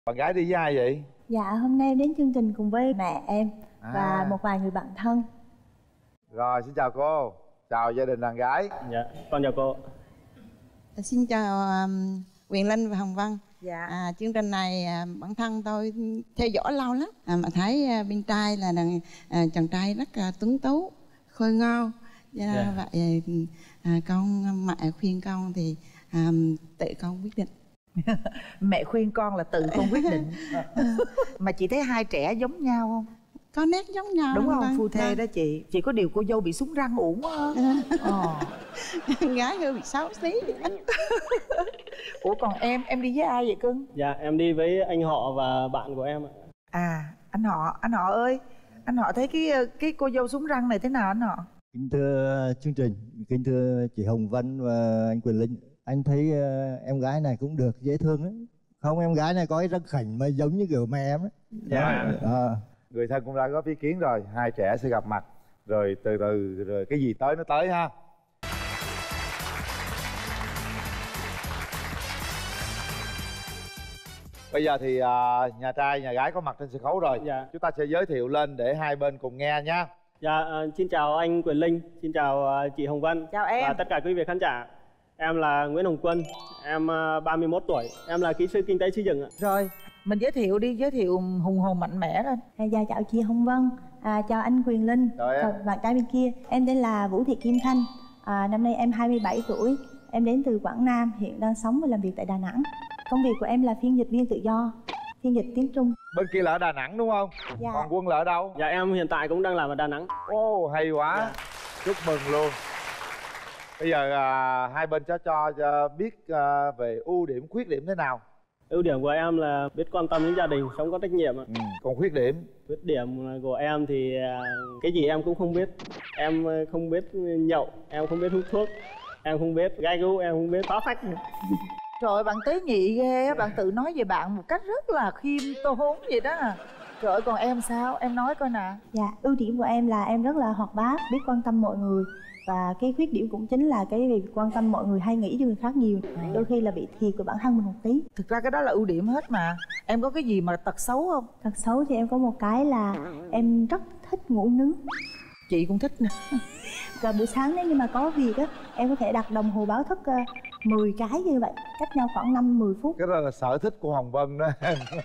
Bạn gái đi với ai vậy? Dạ hôm nay em đến chương trình cùng với mẹ em và một vài người bạn thân. Rồi xin chào cô, chào gia đình đàn gái. Dạ, con chào cô. Xin chào Quyền Linh và Hồng Vân. Dạ. Chương trình này bản thân tôi theo dõi lâu lắm. Mà thấy bên trai là chàng trai rất tuấn tú, khôi ngô. Vậy con mẹ khuyên con thì tự con quyết định. Mẹ khuyên con là tự con quyết định. Mà chị thấy hai trẻ giống nhau không? Có nét giống nhau. Đúng không? Vâng, Phu thê vâng. đó chị. Chỉ có điều cô dâu bị súng răng uổng quá. Gái hơi bị xấu xí. Ủa còn em đi với ai vậy cưng? Dạ, em đi với anh họ và bạn của em ạ. À, anh họ ơi, anh họ thấy cái cô dâu súng răng này thế nào anh họ? Kính thưa chương trình, kính thưa chị Hồng Vân và anh Quyền Linh. Anh thấy em gái này cũng được, dễ thương đấy. Không, em gái này có cái răng khảnh mà giống như kiểu mẹ em ấy. Dạ. Người thân cũng đã có ý kiến rồi, hai trẻ sẽ gặp mặt rồi từ từ rồi cái gì tới nó tới ha. Bây giờ thì nhà trai nhà gái có mặt trên sân khấu rồi. Dạ. Chúng ta sẽ giới thiệu lên để hai bên cùng nghe nha. Dạ, xin chào anh Quyền Linh, xin chào chị Hồng Vân. Chào em. Và tất cả quý vị khán giả. Em là Nguyễn Hồng Quân, em 31 tuổi, em là kỹ sư kinh tế xây dựng ạ. Rồi, mình giới thiệu hùng hồn mạnh mẽ lên. Dạ chào chị Hồng Vân, chào anh Quyền Linh, chào bạn trai bên kia. Em tên là Vũ Thị Kim Thanh, năm nay em 27 tuổi. Em đến từ Quảng Nam, hiện đang sống và làm việc tại Đà Nẵng. Công việc của em là phiên dịch viên tự do, phiên dịch tiếng Trung. Bên kia là ở Đà Nẵng đúng không? Dạ. Còn Quân là ở đâu? Dạ, em hiện tại cũng đang làm ở Đà Nẵng. Ồ, hay quá. Dạ. Chúc mừng luôn. Bây giờ hai bên cho biết về ưu điểm khuyết điểm thế nào. Ưu điểm của em là biết quan tâm đến gia đình, sống có trách nhiệm ạ. Còn khuyết điểm? Khuyết điểm của em thì cái gì em cũng không biết. Em không biết nhậu, em không biết hút thuốc, em không biết gai gu, em không biết phá phách. Trời ơi, bạn tế nhị ghê á, bạn tự nói về bạn một cách rất là khiêm tốn vậy đó. Trời ơi, còn em sao? Em nói coi nè. Dạ, ưu điểm của em là em rất là hoạt bát, biết quan tâm mọi người. Và cái khuyết điểm cũng chính là cái việc quan tâm mọi người hay nghĩ cho người khác nhiều. Đôi khi là bị thiệt của bản thân mình một tí. Thực ra cái đó là ưu điểm hết mà. Em có cái gì mà tật xấu không? Tật xấu thì em có một cái là em rất thích ngủ nướng. Chị cũng thích nè. Và buổi sáng nếu như mà có việc á, em có thể đặt đồng hồ báo thức 10 cái như vậy, cách nhau khoảng 5-10 phút. Cái đó là sở thích của Hồng Vân đó.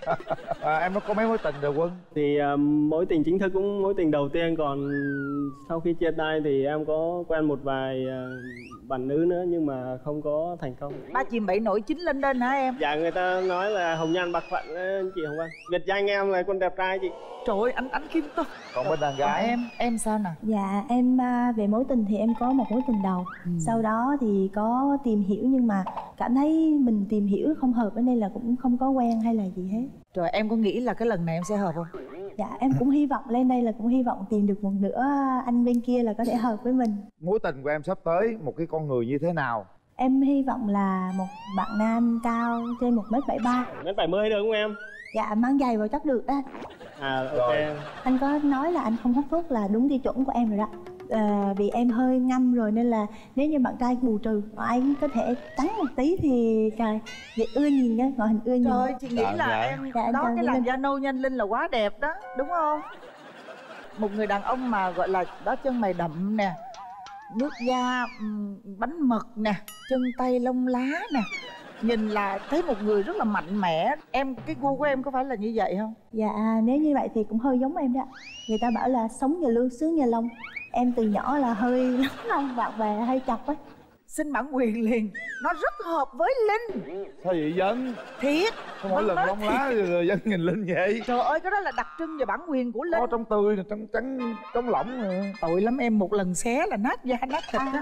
Em có mấy mối tình rồi Quân? Thì mối tình chính thức cũng mối tình đầu tiên, còn sau khi chia tay thì em có quen một vài bạn nữ nữa nhưng mà không có thành công. Ba chìm bảy nổi chín lên đên hả em? Dạ, người ta nói là hồng nhan bạc phận chị Hồng Vân. Biệt danh em là con đẹp trai chị. Trời ơi, anh khiêm tốn. Còn bên đàn gái? Em sao nè? Dạ em về mối tình thì em có một mối tình đầu. Sau đó thì có tìm hiểu nhưng mà cảm thấy mình tìm hiểu không hợp nên là cũng không có quen hay là gì hết. Rồi em có nghĩ là cái lần này em sẽ hợp không? Dạ em cũng hy vọng lên đây là cũng hy vọng tìm được một nửa anh bên kia là có thể hợp với mình. Mối tình của em sắp tới một cái con người như thế nào? Em hy vọng là một bạn nam cao trên 1m73. 1m70 được không em? Dạ mang giày vào chắc được đó. Ok. Anh có nói là anh không hút thuốc là đúng tiêu chuẩn của em rồi đó. Vì em hơi ngâm rồi nên là nếu như bạn trai bù trừ anh có thể trắng một tí thì trời vậy ưa nhìn á, ngoại hình ưa nhìn. Trời ơi, chị nghĩ là em đó cái làn da nâu nhanh Linh là quá đẹp đó, đúng không? Một người đàn ông mà gọi là đó chân mày đậm nè, nước da bánh mật nè, chân tay lông lá nè, nhìn là thấy một người rất là mạnh mẽ. Em cái gu của em có phải là như vậy không? Dạ nếu như vậy thì cũng hơi giống em đó. Người ta bảo là sống nhờ lương sướng nhờ lông. Em từ nhỏ là hơi lắm lông bạc bè hơi chọc ấy. Xin bản quyền liền, nó rất hợp với Linh. Sao vậy Dân? Thiệt. Sao mỗi lần lông lá rồi Dân nhìn Linh vậy? Trời ơi, cái đó là đặc trưng về bản quyền của Linh. Có trắng tươi nè, trắng trắng trống lỏng nè. Tội lắm em, một lần xé là nát da nát thịt á.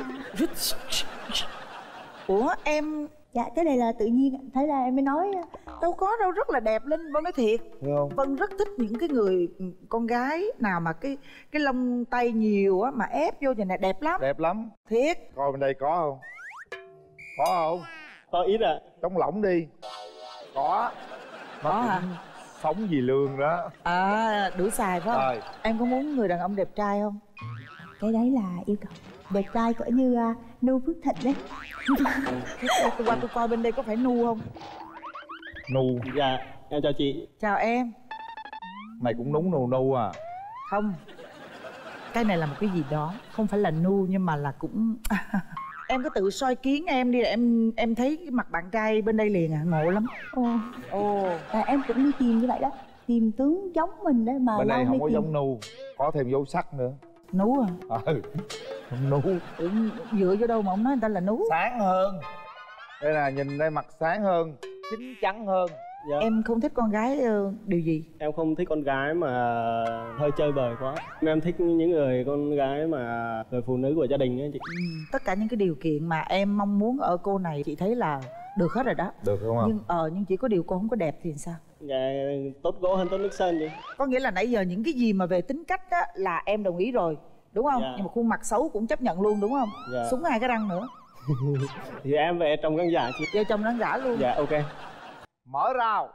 Ủa em? Dạ cái này là tự nhiên, thấy là em mới nói. Đâu có đâu, rất là đẹp Linh, Vân nói thiệt. Không? Vân rất thích những cái người con gái nào mà cái lông tay nhiều á mà ép vô vậy này, đẹp lắm. Đẹp lắm. Thiệt. Coi bên đây có không? Có không? Có ít ạ. Trống lỏng đi. Có. Có hả? Sống vì lương đó. À, đủ xài phải không? Rồi. Em có muốn người đàn ông đẹp trai không? Cái đấy là yêu cầu. Đẹp trai cỡ như Nu Phước Thịnh đấy. Tôi qua tôi coi bên đây có phải Nu không? Nu. Dạ Em chào chị. Chào em. Mày cũng núng nù nu à? Không, cái này là một cái gì đó, không phải là nu nhưng mà là cũng em cứ tự soi kiến em đi, em thấy cái mặt bạn trai bên đây liền à, ngộ lắm. Ồ. Em cũng đi tìm như vậy đó, tìm tướng giống mình đấy mà. Bên đây không có tìm. giống nu, có thêm dấu sắc nữa. Nú à? Không nu. Dựa vô đâu mà ông nói người ta là nú? Sáng hơn. Đây là nhìn đây mặt sáng hơn, chín chắn hơn. Dạ. Em không thích con gái điều gì? Em không thích con gái mà hơi chơi bời quá. Em thích những người con gái mà người phụ nữ của gia đình ấy chị. Tất cả những cái điều kiện mà em mong muốn ở cô này chị thấy là được hết rồi đó. Được không ạ? Nhưng chỉ có điều cô không có đẹp thì sao? Dạ, tốt gỗ hơn tốt nước sơn chị. Có nghĩa là nãy giờ những cái gì mà về tính cách á là em đồng ý rồi, đúng không? Dạ. Nhưng mà khuôn mặt xấu cũng chấp nhận luôn, đúng không? Dạ. Súng 2 cái răng nữa. Thì em về trong khán giả chị. Vô trong răng rã luôn. Dạ, ok. Mở rào.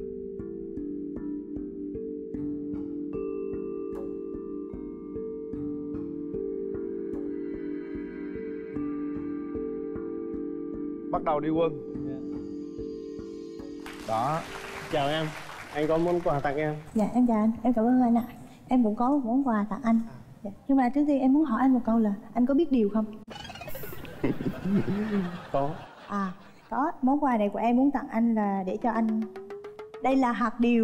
Bắt đầu đi Quân. Đó. Chào em, anh có món quà tặng em. Dạ em chào anh, em cảm ơn anh ạ. Em cũng có một món quà tặng anh. Dạ. Nhưng mà trước tiên em muốn hỏi anh một câu là anh có biết điều không? Có. Có. Món quà này của em muốn tặng anh là để cho anh. Đây là hạt điều.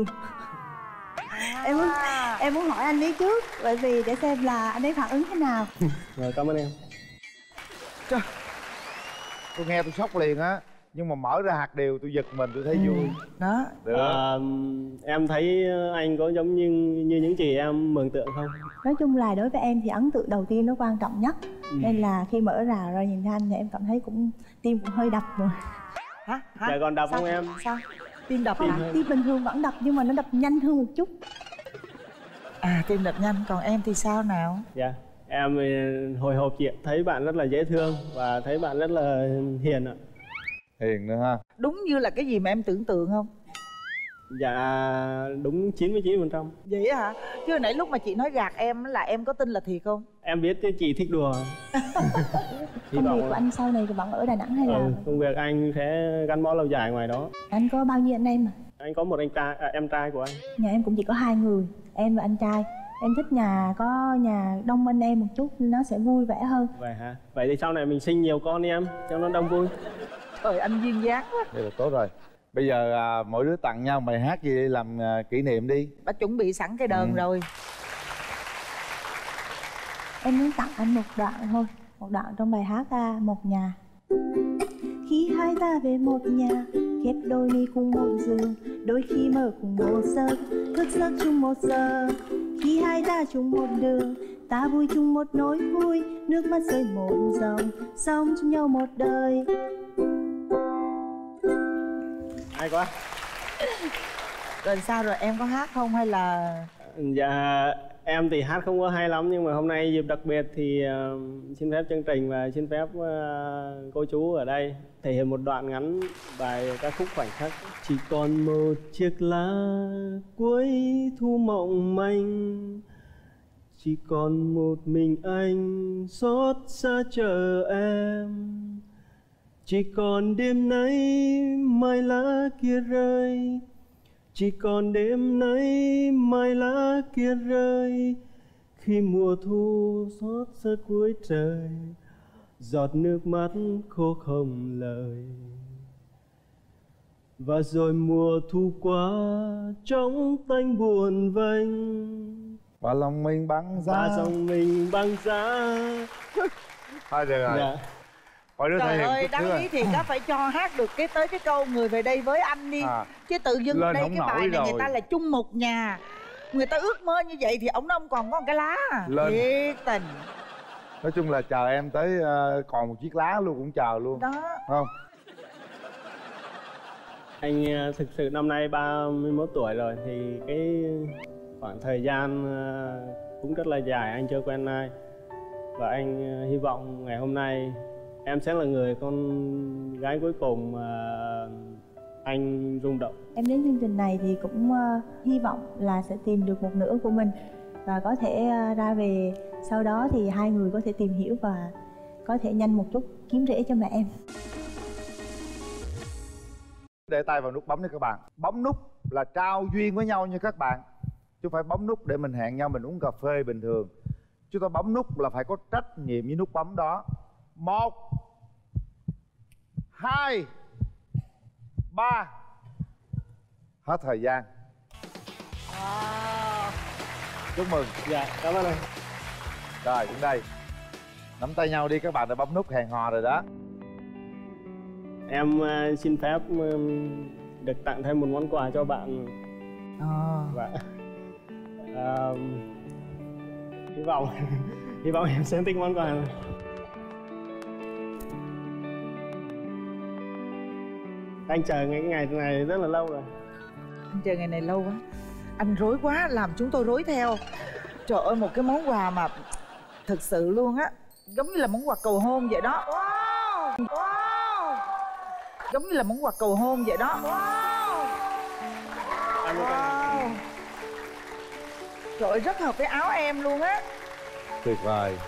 Em muốn hỏi anh ấy trước, bởi vì để xem là anh ấy phản ứng thế nào. Rồi, cảm ơn em. Trời, tôi nghe tôi sốc liền á. Nhưng mà mở ra hạt điều tôi giật mình, tôi thấy vui. Đó. Được. Em thấy anh có giống như những gì em mường tượng không? Nói chung là đối với em thì ấn tượng đầu tiên nó quan trọng nhất. Nên là khi mở rào ra nhìn thấy anh thì em cảm thấy cũng tim cũng hơi đập rồi. Hả? Dạ, còn đập không em? Sao? Tim đập Không, tim bình thường vẫn đập nhưng mà nó đập nhanh hơn một chút. Tim đập nhanh, còn em thì sao nào? Dạ, em hồi hộp chị ạ. Thấy bạn rất là dễ thương và thấy bạn rất là hiền ạ. Hiền nữa ha. Đúng như là cái gì mà em tưởng tượng không? Dạ, đúng 99%. Vậy hả? Chứ hồi nãy lúc mà chị nói gạt em là em có tin là thiệt không? Em biết chứ chị thích đùa. Công việc của anh sau này thì vẫn ở Đà Nẵng hay là? Công việc anh sẽ gắn bó lâu dài ngoài đó. Anh có bao nhiêu anh em à? Anh có một em trai của anh. Nhà em cũng chỉ có 2 người, em và anh trai. Em thích có nhà đông anh em một chút, nó sẽ vui vẻ hơn. Vậy hả? Vậy thì sau này mình sinh nhiều con đi em, cho nó đông vui. Trời, anh duyên dáng quá. Đây là tốt rồi. Bây giờ mỗi đứa tặng nhau bài hát gì đi làm kỷ niệm đi. Đã chuẩn bị sẵn cái đờn rồi. Em muốn tặng anh một đoạn thôi. Một đoạn trong bài hát Một Nhà. Khi hai ta về một nhà, khép đôi mi cùng một giường, đôi khi mơ cùng một giấc, thức giấc chung một giờ. Khi hai ta chung một đường, ta vui chung một nỗi vui, nước mắt rơi một dòng, sống chung nhau một đời. Hay quá. Rồi sao rồi, em có hát không hay là? Dạ, em thì hát không có hay lắm, nhưng mà hôm nay dịp đặc biệt thì xin phép chương trình và xin phép cô chú ở đây thể hiện một đoạn ngắn bài ca khúc Khoảnh Khắc. Chỉ còn một chiếc lá cuối thu mộng manh, chỉ còn một mình anh xót xa chờ em. Chỉ còn đêm nay mai lá kia rơi, chỉ còn đêm nay mai lá kia rơi. Khi mùa thu xót xa cuối trời, giọt nước mắt khô không lời. Và rồi mùa thu qua trống tanh buồn vênh, và lòng mình băng giá. và dòng mình băng giá. Thôi được rồi. Dạ. Mọi đứa thể Trời hiện ơi, chút đáng xíu lý thì đã phải cho hát được tới cái câu người về đây với anh đi. Chứ tự dưng lên đây không cái bài nổi này rồi. người ta là chung một nhà, người ta ước mơ như vậy thì ông còn có một cái lá Lên. thiệt tình. Nói chung là chờ em tới còn một chiếc lá luôn cũng chờ luôn. Đó. Không? Anh thực sự năm nay 31 tuổi rồi thì cái khoảng thời gian cũng rất là dài anh chưa quen ai. Và anh hy vọng ngày hôm nay em sẽ là người con gái cuối cùng mà anh rung động. Em đến chương trình này thì cũng hy vọng là sẽ tìm được một nửa của mình và có thể ra về sau đó thì hai người có thể tìm hiểu và có thể nhanh một chút kiếm rễ cho mẹ em. Để tay vào nút bấm đi các bạn. Bấm nút là trao duyên với nhau như các bạn. Chứ không phải bấm nút để mình hẹn nhau mình uống cà phê bình thường. Chúng ta bấm nút là phải có trách nhiệm với nút bấm đó. 1 2 3. Hết thời gian. Chúc mừng. Dạ, cảm ơn anh. Rồi, đến đây. Nắm tay nhau đi, các bạn đã bấm nút hẹn hò rồi đó. Em xin phép được tặng thêm một món quà cho bạn. Và hy vọng em sẽ thích món quà này. Anh chờ cái ngày này rất là lâu rồi. Anh chờ ngày này lâu quá. Anh rối quá, làm chúng tôi rối theo. Trời ơi, một cái món quà mà thực sự luôn á, giống như là món quà cầu hôn vậy đó. Giống như là món quà cầu hôn vậy đó. Trời ơi, rất hợp với áo em luôn á. Tuyệt vời.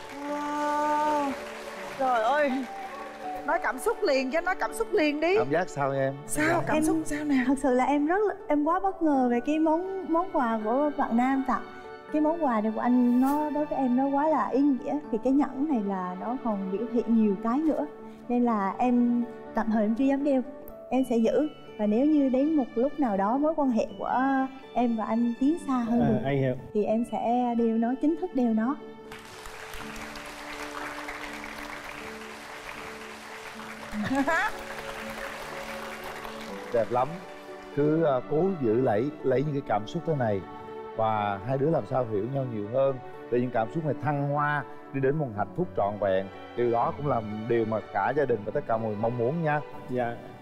Trời ơi, nói cảm xúc liền chứ, nói cảm xúc liền đi. Cảm giác sao em? Sao cảm xúc sao nè? Thật sự là em quá bất ngờ về cái món quà của bạn nam tặng. Cái món quà này của anh nó đối với em nó quá là ý nghĩa. Thì cái nhẫn này là nó còn biểu thị nhiều cái nữa, nên là em tạm thời em chưa dám đeo, em sẽ giữ. Và nếu như đến một lúc nào đó mối quan hệ của em và anh tiến xa hơn được, anh hiểu, thì em sẽ đeo nó, chính thức đeo nó. Đẹp lắm. Cứ cố giữ lấy những cái cảm xúc thế này. Và hai đứa làm sao hiểu nhau nhiều hơn, để những cảm xúc này thăng hoa đi đến một hạnh phúc trọn vẹn. Điều đó cũng là điều mà cả gia đình và tất cả mọi người mong muốn nha. dạ.